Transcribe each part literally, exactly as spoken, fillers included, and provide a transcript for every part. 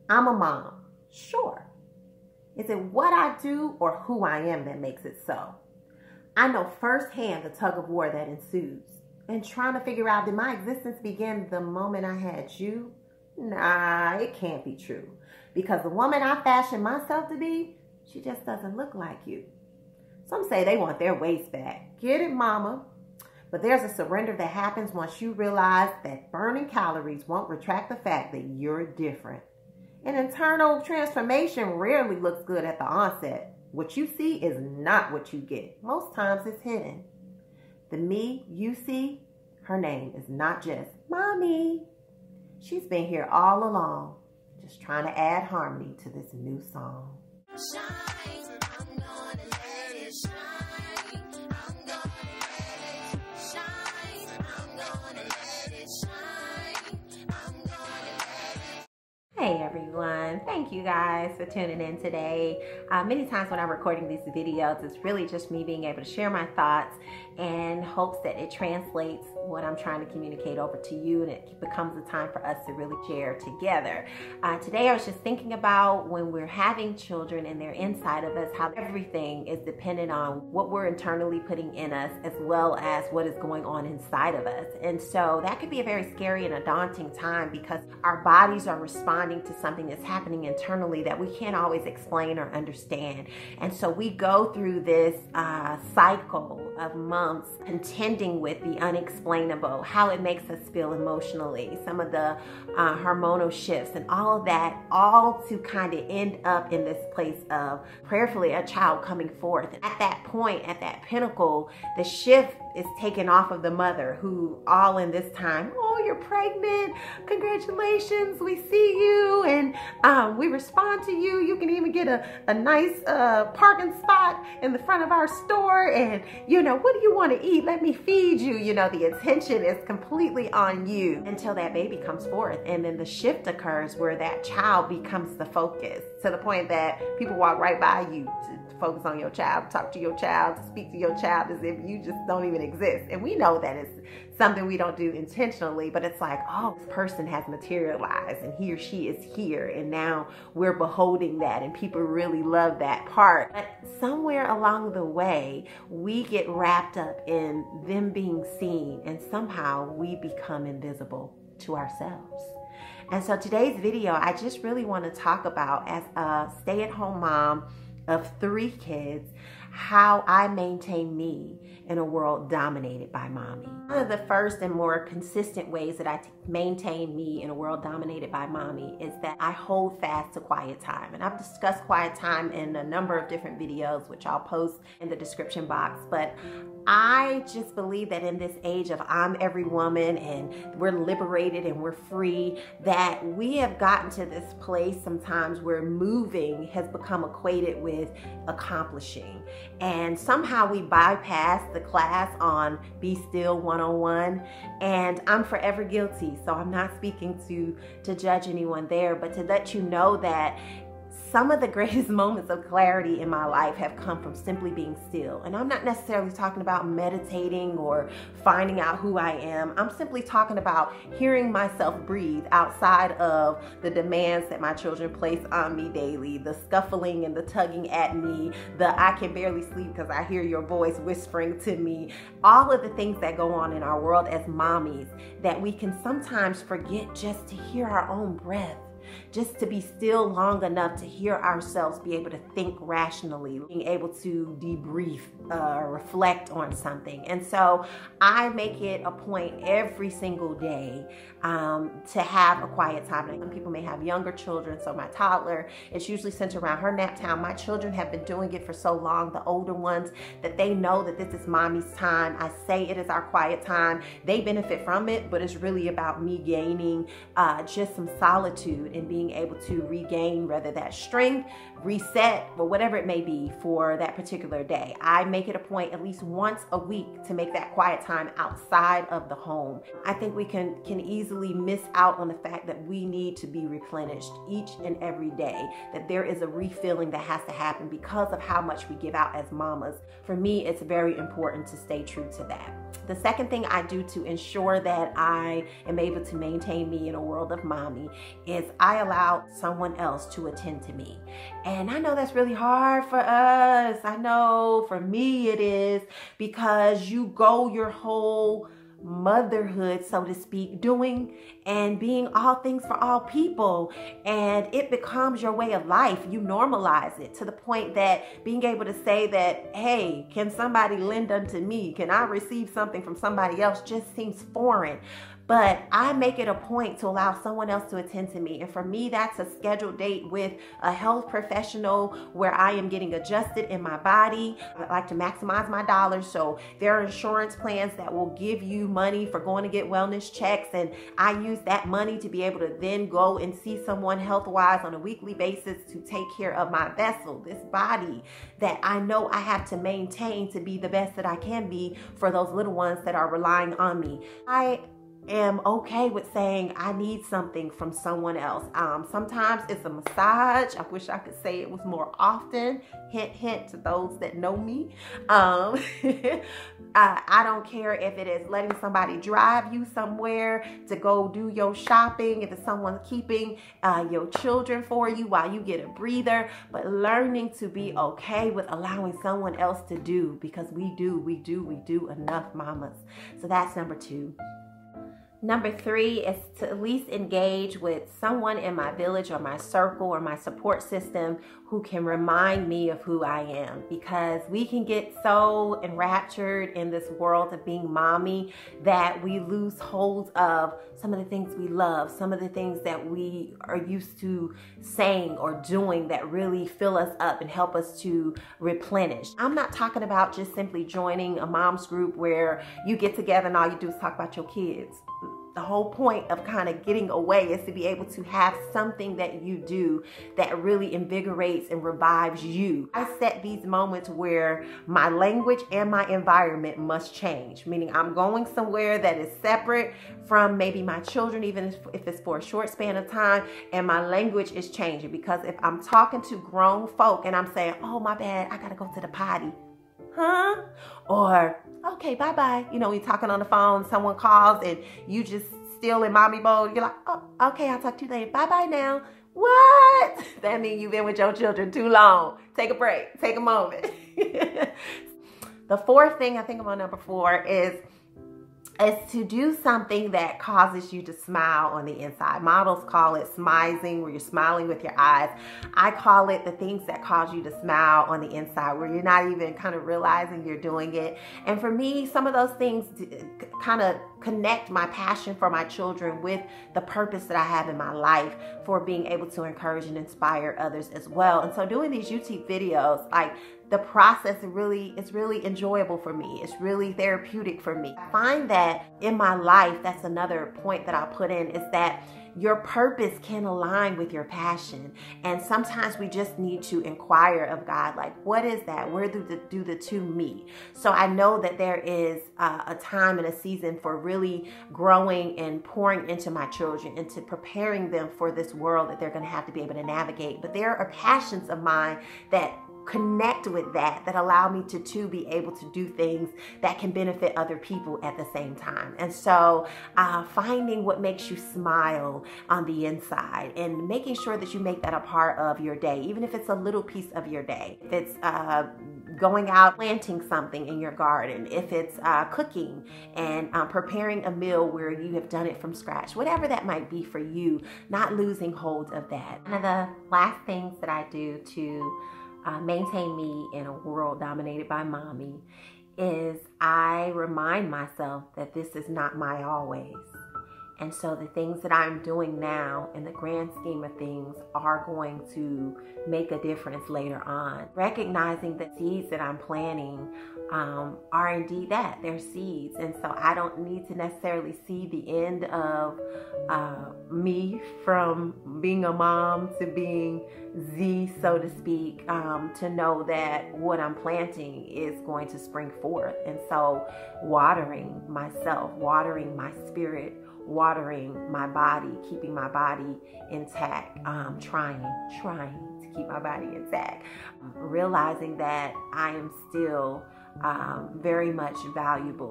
I'm a mom. Sure. Is it what I do or who I am that makes it so? I know firsthand the tug of war that ensues. And trying to figure out, did my existence begin the moment I had you? Nah, it can't be true. Because the woman I fashioned myself to be, she just doesn't look like you. Some say they want their waist back. Get it, mama. But there's a surrender that happens once you realize that burning calories won't retract the fact that you're different. An internal transformation rarely looks good at the onset. What you see is not what you get. Most times it's hidden. The me you see, her name is not just Mommy. She's been here all along, just trying to add harmony to this new song. Shine, I'm gonna let it shine. I'm gonna let it shine. I'm gonna let it shine. I'm gonna let it. Hey everyone, thank you guys for tuning in today. Uh, many times when I'm recording these videos, it's really just me being able to share my thoughts and hopes that it translates what I'm trying to communicate over to you, and it becomes a time for us to really share together. Uh, today I was just thinking about when we're having children and they're inside of us, how everything is dependent on what we're internally putting in us as well as what is going on inside of us. And so that could be a very scary and a daunting time because our bodies are responding to something that's happening internally that we can't always explain or understand. And so we go through this uh, cycle of months contending with the unexplainable, how it makes us feel emotionally, some of the uh, hormonal shifts and all of that, all to kind of end up in this place of prayerfully a child coming forth. And at that point, at that pinnacle, the shift is taken off of the mother who all in this time, oh, you're pregnant, congratulations, we see you, and um, we respond to you. You can even get a, a nice uh, parking spot in the front of our store, and you know, what do you want to eat? Let me feed you. You know, the attention is completely on you until that baby comes forth, and then the shift occurs where that child becomes the focus to the point that people walk right by you to focus on your child, talk to your child, to speak to your child as if you just don't even exist. And we know that it's something we don't do intentionally, but it's like, oh, this person has materialized and he or she is here, and now we're beholding that, and people really love that part. But somewhere along the way, we get wrapped up in them being seen, and somehow we become invisible to ourselves. And so today's video, I just really want to talk about, as a stay-at-home mom of three kids, how I maintain me in a world dominated by mommy. One of the first and more consistent ways that I maintain me in a world dominated by mommy is that I hold fast to quiet time. And I've discussed quiet time in a number of different videos, which I'll post in the description box. But I just believe that in this age of I'm every woman and we're liberated and we're free, that we have gotten to this place sometimes where moving has become equated with accomplishing. And somehow we bypass the class on Be Still one oh one, and I'm forever guilty. So I'm not speaking to, to judge anyone there, but to let you know that some of the greatest moments of clarity in my life have come from simply being still. And I'm not necessarily talking about meditating or finding out who I am. I'm simply talking about hearing myself breathe outside of the demands that my children place on me daily, the scuffling and the tugging at me, the I can barely sleep because I hear your voice whispering to me, all of the things that go on in our world as mommies that we can sometimes forget just to hear our own breath. Just to be still long enough to hear ourselves be able to think rationally, being able to debrief, uh, reflect on something. And so I make it a point every single day um, to have a quiet time. Some people may have younger children, so my toddler, it's usually centered around her nap time. My children have been doing it for so long, the older ones, that they know that this is mommy's time. I say it is our quiet time. They benefit from it, but it's really about me gaining uh, just some solitude and being able to regain whether that's strength, reset, or whatever it may be for that particular day. I make it a point at least once a week to make that quiet time outside of the home. I think we can, can easily miss out on the fact that we need to be replenished each and every day, that there is a refilling that has to happen because of how much we give out as mamas. For me, it's very important to stay true to that. The second thing I do to ensure that I am able to maintain me in a world of mommy is I allow someone else to attend to me. And I know that's really hard for us. I know for me it is, because you go your whole motherhood, so to speak, doing and being all things for all people, and it becomes your way of life. You normalize it to the point that being able to say that, hey, can somebody lend unto me? Can I receive something from somebody else? Just seems foreign. But I make it a point to allow someone else to attend to me. And for me, that's a scheduled date with a health professional where I am getting adjusted in my body. I like to maximize my dollars. So there are insurance plans that will give you money for going to get wellness checks. And I use that money to be able to then go and see someone health-wise on a weekly basis to take care of my vessel, this body that I know I have to maintain to be the best that I can be for those little ones that are relying on me. I am okay with saying I need something from someone else. Um, sometimes it's a massage. I wish I could say it was more often. Hint, hint to those that know me. Um, I, I don't care if it is letting somebody drive you somewhere to go do your shopping, if it's someone keeping uh, your children for you while you get a breather, but learning to be okay with allowing someone else to do, because we do, we do, we do enough, mamas. So that's number two. Number three is to at least engage with someone in my village or my circle or my support system who can remind me of who I am, because we can get so enraptured in this world of being mommy that we lose hold of some of the things we love, some of the things that we are used to saying or doing that really fill us up and help us to replenish. I'm not talking about just simply joining a mom's group where you get together and all you do is talk about your kids. The whole point of kind of getting away is to be able to have something that you do that really invigorates and revives you. I set these moments where my language and my environment must change, meaning I'm going somewhere that is separate from maybe my children, even if it's for a short span of time, and my language is changing. Because if I'm talking to grown folk and I'm saying, oh, my bad, I gotta go to the potty. Huh? Or, okay, bye-bye. You know, you're talking on the phone, someone calls and you just still in mommy mode. You're like, oh, okay, I'll talk to you later. Bye-bye now. What? That means you've been with your children too long. Take a break. Take a moment. The fourth thing, I think I'm on number four, is is to do something that causes you to smile on the inside. Models call it smizing, where you're smiling with your eyes. I call it the things that cause you to smile on the inside, where you're not even kind of realizing you're doing it. And for me, some of those things kind of connect my passion for my children with the purpose that I have in my life for being able to encourage and inspire others as well. And so doing these YouTube videos, like, the process really is really enjoyable for me. It's really therapeutic for me. I find that in my life, that's another point that I'll put in, is that your purpose can align with your passion. And sometimes we just need to inquire of God, like, what is that? Where do the, do the two meet? So I know that there is uh, a time and a season for really growing and pouring into my children, into preparing them for this world that they're going to have to be able to navigate. But there are passions of mine that connect with that, that allow me to, to be able to do things that can benefit other people at the same time. And so uh, finding what makes you smile on the inside and making sure that you make that a part of your day, even if it's a little piece of your day. If it's uh, going out planting something in your garden, if it's uh, cooking and um, preparing a meal where you have done it from scratch, whatever that might be for you, not losing hold of that. One of the last things that I do to Uh, maintain me in a world dominated by mommy is I remind myself that this is not my always. And so the things that I'm doing now in the grand scheme of things are going to make a difference later on. Recognizing that seeds that I'm planting um, are indeed that, they're seeds. And so I don't need to necessarily see the end of uh, me from being a mom to being Z, so to speak, um, to know that what I'm planting is going to spring forth. And so watering myself, watering my spirit, watering my body, keeping my body intact, um, trying, trying to keep my body intact, realizing that I am still um, very much valuable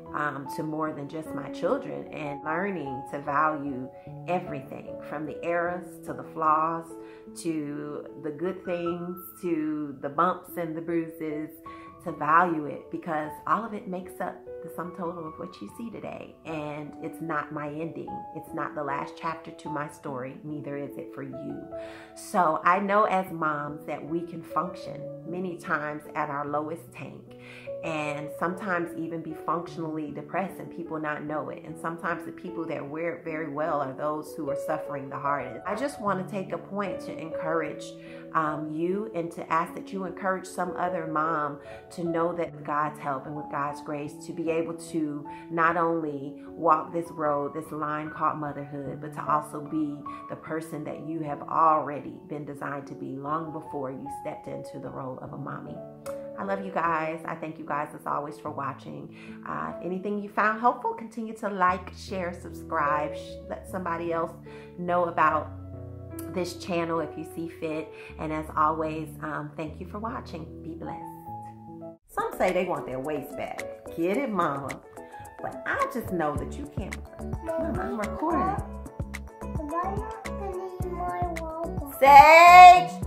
um, to more than just my children, and learning to value everything from the errors to the flaws to the good things to the bumps and the bruises, to value it, because all of it makes up the sum total of what you see today. And it's not my ending. It's not the last chapter to my story. Neither is it for you. So I know as moms that we can function many times at our lowest tank, and sometimes even be functionally depressed and people not know it. And sometimes the people that wear it very well are those who are suffering the hardest. I just want to take a point to encourage um, you, and to ask that you encourage some other mom to know that with God's help and with God's grace, to be able to not only walk this road, this line called motherhood, but to also be the person that you have already been designed to be long before you stepped into the role of a mommy. I love you guys. I thank you guys as always for watching. Uh, if anything you found helpful, continue to like, share, subscribe. Let somebody else know about this channel if you see fit. And as always, um, thank you for watching. Be blessed. Some say they want their waist back. Get it, mama. But I just know that you can't. Mama, I'm recording. Sage!